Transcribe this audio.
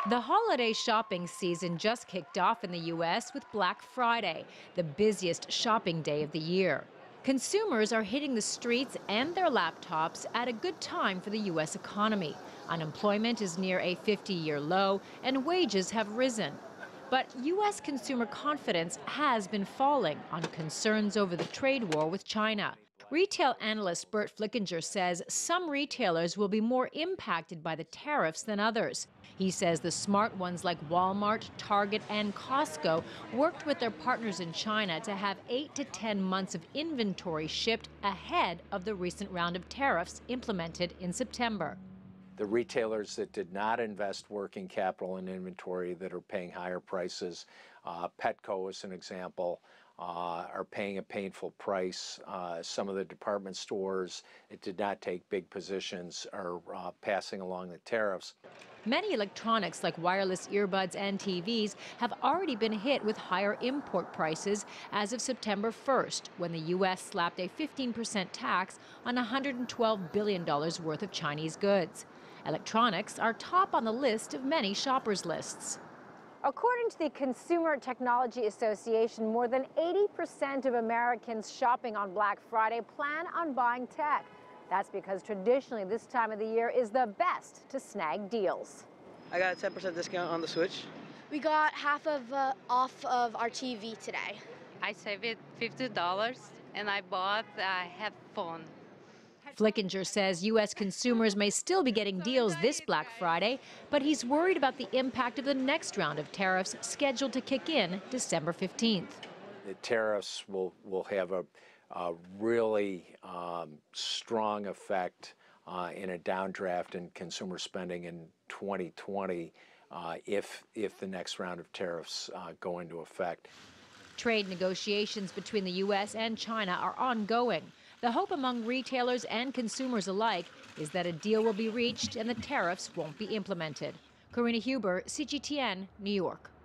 The holiday shopping season just kicked off in the U.S. with Black Friday, the busiest shopping day of the year. Consumers are hitting the streets and their laptops at a good time for the U.S. economy. Unemployment is near a 50-year low, and wages have risen. But U.S. consumer confidence has been falling on concerns over the trade war with China. Retail analyst Bert Flickinger says some retailers will be more impacted by the tariffs than others. He says the smart ones like Walmart, Target, and Costco worked with their partners in China to have 8 to 10 months of inventory shipped ahead of the recent round of tariffs implemented in September. The retailers that did not invest working capital in inventory that are paying higher prices, Petco is an example, are paying a painful price. Some of the department stores that did not take big positions are passing along the tariffs. Many electronics like wireless earbuds and TVs have already been hit with higher import prices as of September 1st, when the U.S. slapped a 15% tax on $112 billion worth of Chinese goods. Electronics are top on the list of many shoppers' lists. According to the Consumer Technology Association, more than 80% of Americans shopping on Black Friday plan on buying tech. That's because traditionally this time of the year is the best to snag deals. I got a 10% discount on the Switch. We got half of off of our TV today. I saved $50 and I bought a headphone. Flickinger says U.S. consumers may still be getting deals this Black Friday, but he's worried about the impact of the next round of tariffs scheduled to kick in December 15th. The tariffs will have a really strong effect in a downdraft in consumer spending in 2020 if the next round of tariffs go into effect. Trade negotiations between the U.S. and China are ongoing. The hope among retailers and consumers alike is that a deal will be reached and the tariffs won't be implemented. Karina, CGTN, New York.